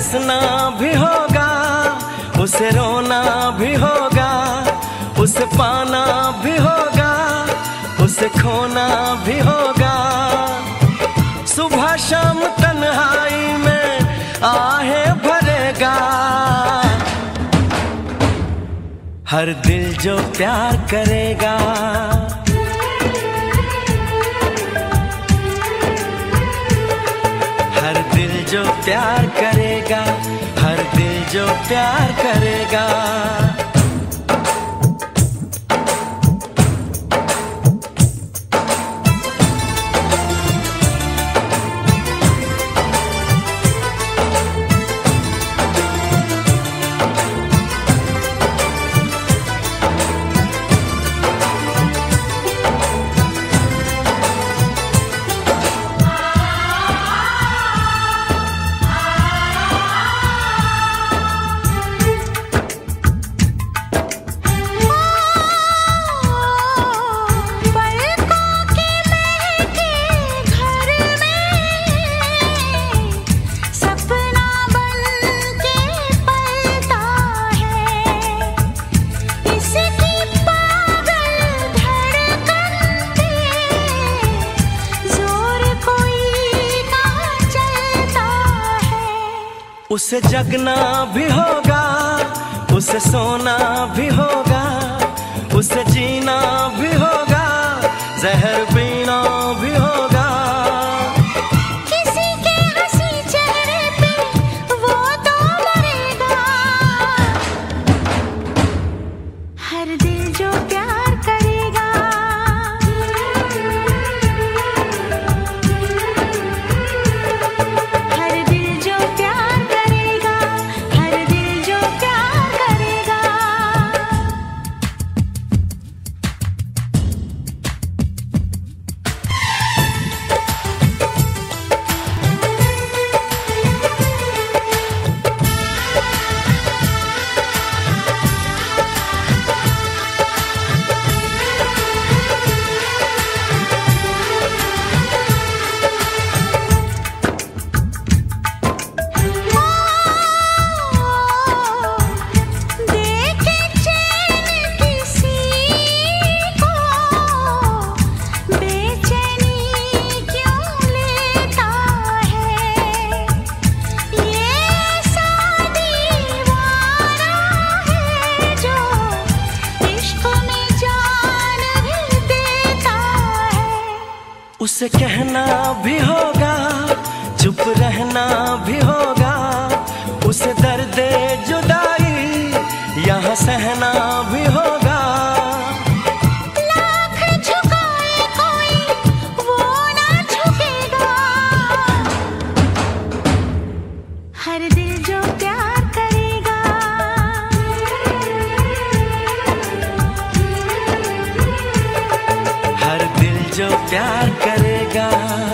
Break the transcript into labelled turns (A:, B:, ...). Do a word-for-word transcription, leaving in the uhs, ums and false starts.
A: हंसना भी होगा, उसे रोना भी होगा, उसे पाना भी होगा, उसे खोना भी होगा। सुबह शाम तन्हाई में आहे भरेगा, हर दिल जो प्यार करेगा। हर दिल जो प्यार करेगा, हर दिल जो प्यार करेगा। उसे जगना भी होगा, उसे सोना भी होगा, उसे जीना भी होगा, जहर पीना भी होगा।
B: किसी के हंसी चेहरे पे वो तो मरेगा, हर दिल जो प्यार करेगा। हर दिल जो प्यार करेगा, हर दिल जो प्यार करेगा। देखे चैन किसी को, बेचैनी क्यों लेता है? ये ऐसा दीवाना है जो इश्क में जान भी देता है।
A: उसे कहना भी होगा, चुप रहना भी होगा, उसे दर्द जुदाई यहाँ सहना भी होगा।
B: लाख झुकाए कोई वो ना झुकेगा, हर दिल जो प्यार करेगा।
A: हर दिल जो प्यार करेगा।